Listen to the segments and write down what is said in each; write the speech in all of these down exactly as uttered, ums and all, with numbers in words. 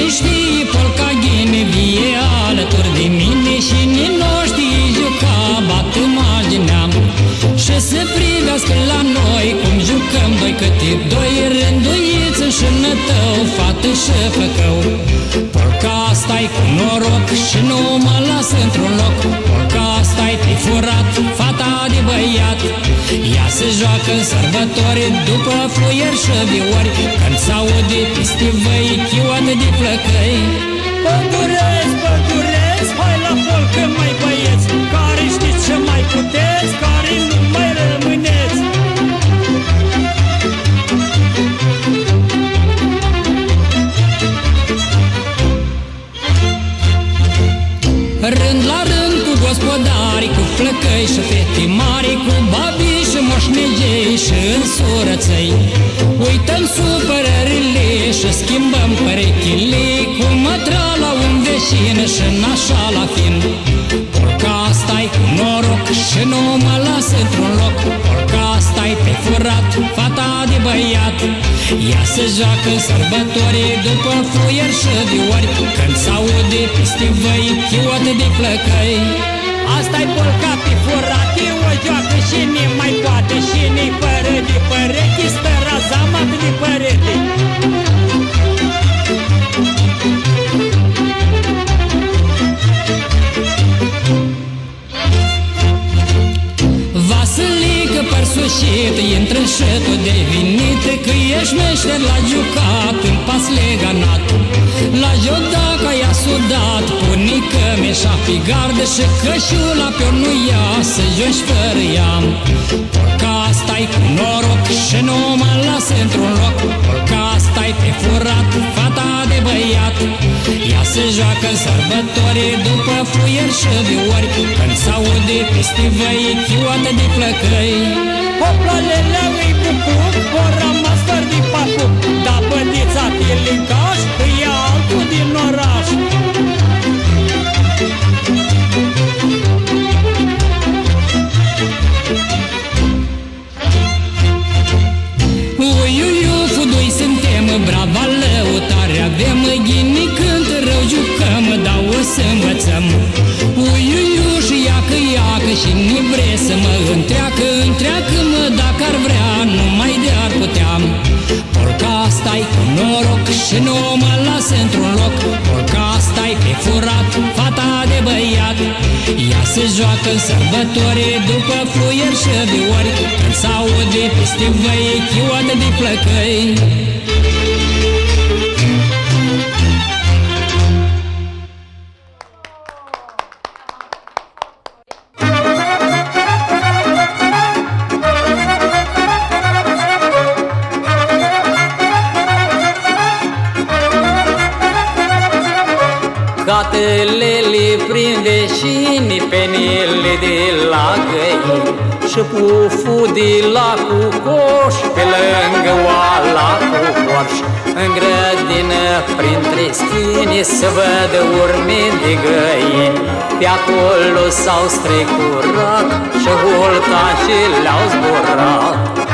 știe polca ghine, vie alături de mine. Și nici nu știe juca, bat imaginea și să privească la noi cum jucăm doi câte doi, rânduiți în șânătău, fată și făcău. Polca asta-i cu noroc și nu mă las într-un loc. Polca asta-i pe furat, fata de băiat. Ea se joacă în sărbători după fluier și viori, când s-aude peste văi chioată de plăcăi. Pădurezi, pădurezi, hai la polcă mai băieți, care știți ce mai puteți, care nu mai rămâneți. Rând la rând cu gospodari, cu flăcăi și fete mari, cu babii și moșnegei și însurățăi. Uităm supărările și schimbăm perechile, cu mătrala un veșin și nașa la fin. Polca asta-i cu noroc și nu mă las într-un loc. Polca asta-i pe furat, fata de băiat. Ea se joacă în sărbători după fluier și viori, când s-aude peste văi chioată de plăcăi. Asta-i polca pe furat, e o joacă și ne mai poate, și ne-i fără de părete, stă razamat de părete. Vasilică părsușit, intră în șetul de vinit, că ești meșter la jucat, în pas leganat. La jodaca i-a sudat, punică meșa pe gardă și cășula pe-o nu ia, să joci fără ea. Polca asta-i cu noroc și nu mă las într-un loc. Polca asta-i pe furat, fata de băiat. Ea se joacă în sărbători după fluier și viori, când s-aude peste văi chioată de plăcăi. Hopla leleu-i bucuc, o rămas fără de papuc, dar bădița tilicaș îi altul din oraș. Uiuiu, fudui suntem, brava lăutare avem, ghini când rău jucăm, dar o să învățăm. Uiuiu și iacă, iacă și ni vre să mă întreacă, întreacă-mă dacă ar vrea, numai de-ar putea. Polca asta-i cu noroc și nu mă las într-un loc. Polca asta-i pe furat, fata de băiat. Ea se joacă în sărbători după fluier și viori, când s-aude peste văi chioată de plăcăi. Gatele le prinde și nipenile de la găini, și puful de la cucoș pe lângă oala cu borș. În grădină printre schini se văd urme de găini, pe acolo s-au strecurat și hultașii le-au zburat.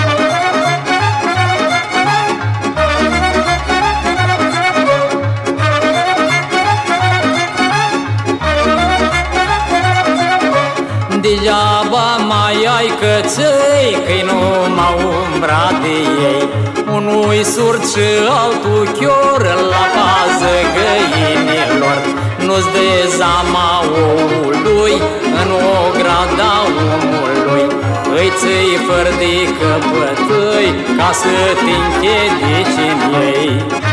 Degeaba mai ai căței, că-i numai umbra de ei. Unul-i surd și altul chior la pază găinilor. Nu-ți dă zama oului în ograda omului. Îi ții fără de căpătăi ca să te închedici în ei.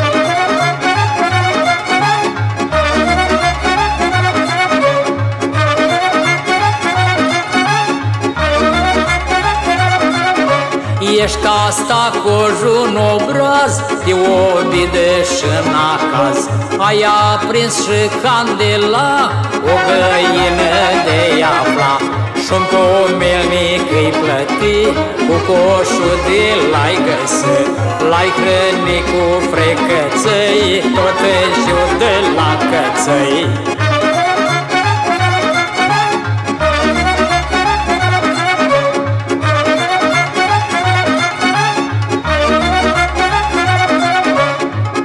Ești ca asta cojun obraz, te obide și n-acaz. Ai aprins și candela, o găină de afla, și-un pomelnic îi plăti, cu coșul de l-ai găsi. L-ai hrăni cu frecățăi, tot în ziua de la cățăi.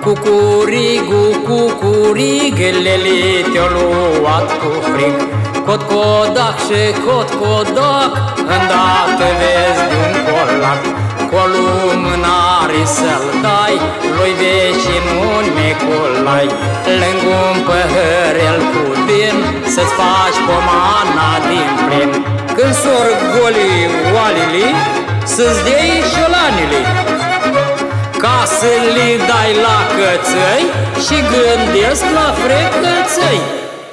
Cucurigu, cucurighelele te-o luat cu frig. Cot-codac și cot-codac, îndată vezi de-un colac. Cu-o lumânare să-l dai lui vecinul Neculai, lângă un păhărel cu vin să-ți faci pomana din plin. Când sor golii oalele, să-ți dei șolanele, ca să le dai la cățăi și gândesc la frecățăi.